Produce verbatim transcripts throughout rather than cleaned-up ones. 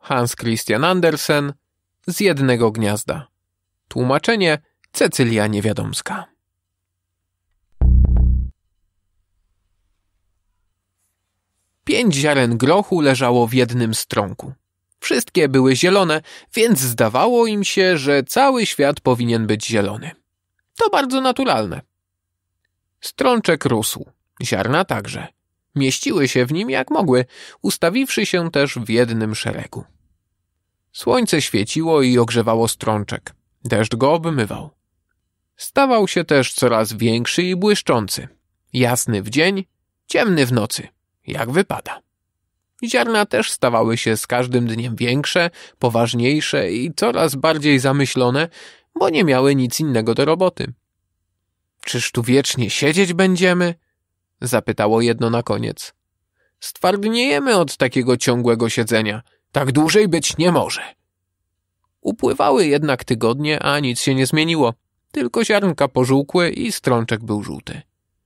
Hans Christian Andersen, Z jednego gniazda. Tłumaczenie Cecylia Niewiadomska. Pięć ziaren grochu leżało w jednym strąku. Wszystkie były zielone, więc zdawało im się, że cały świat powinien być zielony. To bardzo naturalne. Strączek rósł, ziarna także. Mieściły się w nim jak mogły, ustawiwszy się też w jednym szeregu. Słońce świeciło i ogrzewało strączek. Deszcz go obmywał. Stawał się też coraz większy i błyszczący. Jasny w dzień, ciemny w nocy, jak wypada. Ziarna też stawały się z każdym dniem większe, poważniejsze i coraz bardziej zamyślone, bo nie miały nic innego do roboty. Czyż tu wiecznie siedzieć będziemy? Zapytało jedno na koniec. Stwardniejemy od takiego ciągłego siedzenia. Tak dłużej być nie może. Upływały jednak tygodnie, a nic się nie zmieniło. Tylko ziarnka pożółkły i strączek był żółty.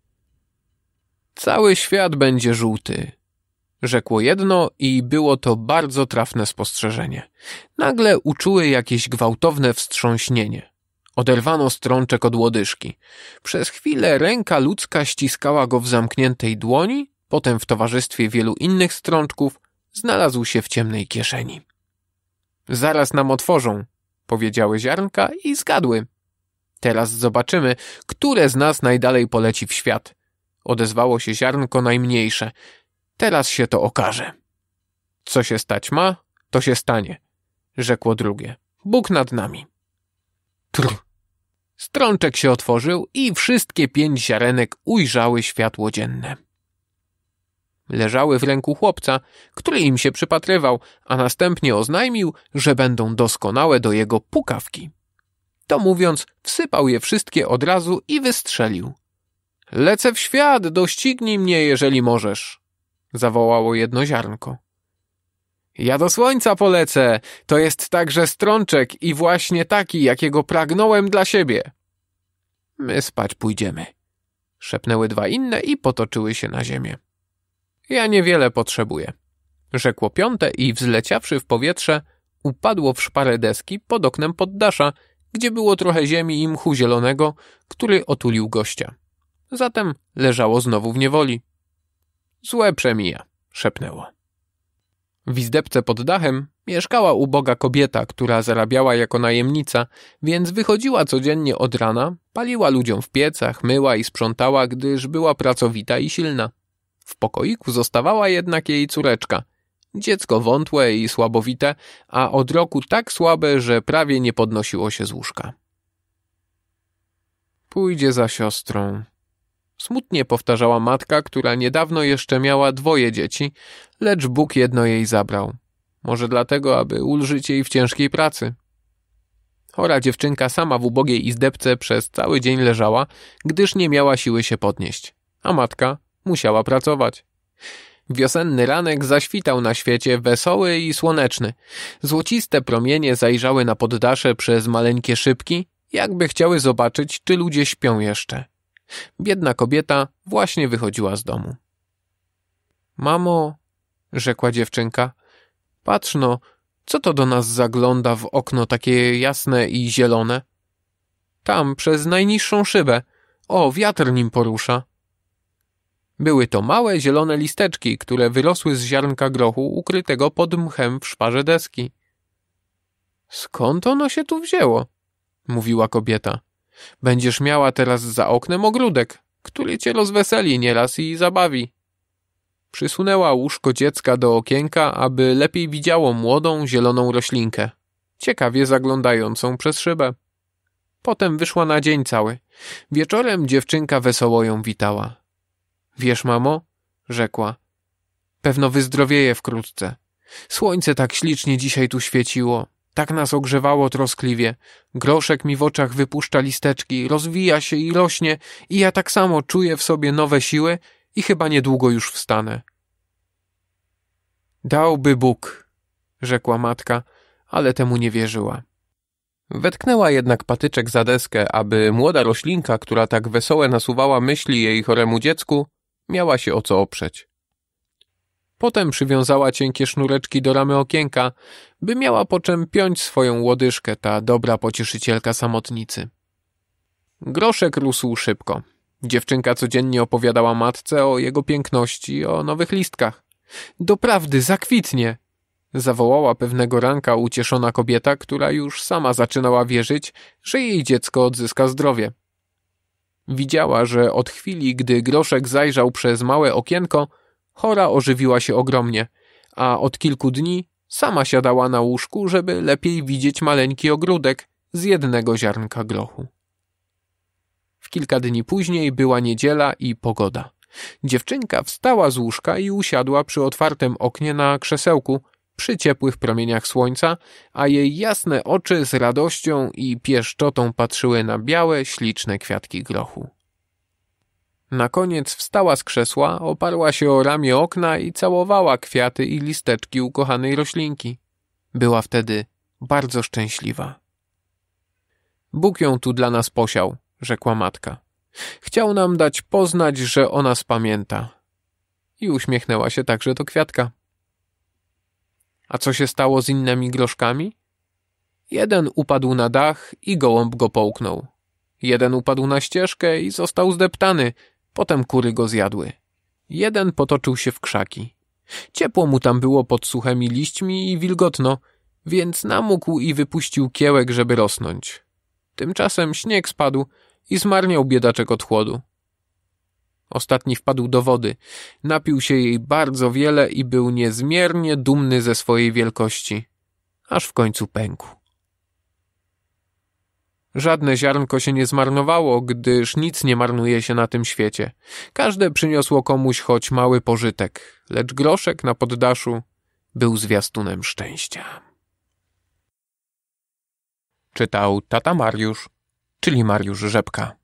Cały świat będzie żółty, rzekło jedno i było to bardzo trafne spostrzeżenie. Nagle uczuły jakieś gwałtowne wstrząśnienie. Oderwano strączek od łodyżki. Przez chwilę ręka ludzka ściskała go w zamkniętej dłoni, potem w towarzystwie wielu innych strączków znalazł się w ciemnej kieszeni. Zaraz nam otworzą, powiedziały ziarnka i zgadły. Teraz zobaczymy, które z nas najdalej poleci w świat. Odezwało się ziarnko najmniejsze. Teraz się to okaże. Co się stać ma, to się stanie, rzekło drugie. Bóg nad nami. Trr. Strączek się otworzył i wszystkie pięć ziarenek ujrzały światło dzienne. Leżały w ręku chłopca, który im się przypatrywał, a następnie oznajmił, że będą doskonałe do jego pukawki. To mówiąc, wsypał je wszystkie od razu i wystrzelił. Lecę w świat, doścignij mnie, jeżeli możesz, zawołało jedno ziarnko. Ja do słońca polecę, to jest także strączek i właśnie taki, jakiego pragnąłem dla siebie. My spać pójdziemy, szepnęły dwa inne i potoczyły się na ziemię. Ja niewiele potrzebuję, rzekło piąte i wzleciawszy w powietrze, upadło w szparę deski pod oknem poddasza, gdzie było trochę ziemi i mchu zielonego, który otulił gościa. Zatem leżało znowu w niewoli. Złe przemija, szepnęło. W izdebce pod dachem mieszkała uboga kobieta, która zarabiała jako najemnica, więc wychodziła codziennie od rana, paliła ludziom w piecach, myła i sprzątała, gdyż była pracowita i silna. W pokoiku zostawała jednak jej córeczka. Dziecko wątłe i słabowite, a od roku tak słabe, że prawie nie podnosiło się z łóżka. Pójdzie za siostrą. Smutnie powtarzała matka, która niedawno jeszcze miała dwoje dzieci, lecz Bóg jedno jej zabrał. Może dlatego, aby ulżyć jej w ciężkiej pracy. Chora dziewczynka sama w ubogiej izdebce przez cały dzień leżała, gdyż nie miała siły się podnieść, a matka musiała pracować. Wiosenny ranek zaświtał na świecie, wesoły i słoneczny. Złociste promienie zajrzały na poddasze przez maleńkie szybki, jakby chciały zobaczyć, czy ludzie śpią jeszcze. Biedna kobieta właśnie wychodziła z domu. Mamo, rzekła dziewczynka, patrz no, co to do nas zagląda w okno takie jasne i zielone? Tam, przez najniższą szybę. O, wiatr nim porusza. Były to małe, zielone listeczki, które wyrosły z ziarnka grochu ukrytego pod mchem w szparze deski. Skąd ono się tu wzięło? Mówiła kobieta. Będziesz miała teraz za oknem ogródek, który cię rozweseli nieraz i zabawi. Przysunęła łóżko dziecka do okienka, aby lepiej widziało młodą, zieloną roślinkę, ciekawie zaglądającą przez szybę. Potem wyszła na dzień cały. Wieczorem dziewczynka wesoło ją witała. Wiesz, mamo, rzekła, pewno wyzdrowieje wkrótce. Słońce tak ślicznie dzisiaj tu świeciło, tak nas ogrzewało troskliwie. Groszek mi w oczach wypuszcza listeczki, rozwija się i rośnie i ja tak samo czuję w sobie nowe siły i chyba niedługo już wstanę. Dałby Bóg, rzekła matka, ale temu nie wierzyła. Wetknęła jednak patyczek za deskę, aby młoda roślinka, która tak wesołe nasuwała myśli jej choremu dziecku, miała się o co oprzeć. Potem przywiązała cienkie sznureczki do ramy okienka, by miała po czym piąć swoją łodyżkę, ta dobra pocieszycielka samotnicy. Groszek rósł szybko. Dziewczynka codziennie opowiadała matce o jego piękności, o nowych listkach. Doprawdy, zakwitnie! Zawołała pewnego ranka ucieszona kobieta, która już sama zaczynała wierzyć, że jej dziecko odzyska zdrowie. Widziała, że od chwili, gdy Groszek zajrzał przez małe okienko, chora ożywiła się ogromnie, a od kilku dni sama siadała na łóżku, żeby lepiej widzieć maleńki ogródek z jednego ziarnka grochu. W kilka dni później była niedziela i pogoda. Dziewczynka wstała z łóżka i usiadła przy otwartym oknie na krzesełku, przy ciepłych promieniach słońca, a jej jasne oczy z radością i pieszczotą patrzyły na białe, śliczne kwiatki grochu. Na koniec wstała z krzesła, oparła się o ramię okna i całowała kwiaty i listeczki ukochanej roślinki. Była wtedy bardzo szczęśliwa. Bóg ją tu dla nas posiał, rzekła matka. Chciał nam dać poznać, że o nas pamięta. I uśmiechnęła się także do kwiatka. A co się stało z innymi groszkami? Jeden upadł na dach i gołąb go połknął. Jeden upadł na ścieżkę i został zdeptany, potem kury go zjadły. Jeden potoczył się w krzaki. Ciepło mu tam było pod suchymi liśćmi i wilgotno, więc namógł i wypuścił kiełek, żeby rosnąć. Tymczasem śnieg spadł i zmarniał biedaczek od chłodu. Ostatni wpadł do wody, napił się jej bardzo wiele i był niezmiernie dumny ze swojej wielkości, aż w końcu pękł. Żadne ziarnko się nie zmarnowało, gdyż nic nie marnuje się na tym świecie. Każde przyniosło komuś choć mały pożytek, lecz groszek na poddaszu był zwiastunem szczęścia. Czytał tata Mariusz, czyli Mariusz Rzepka.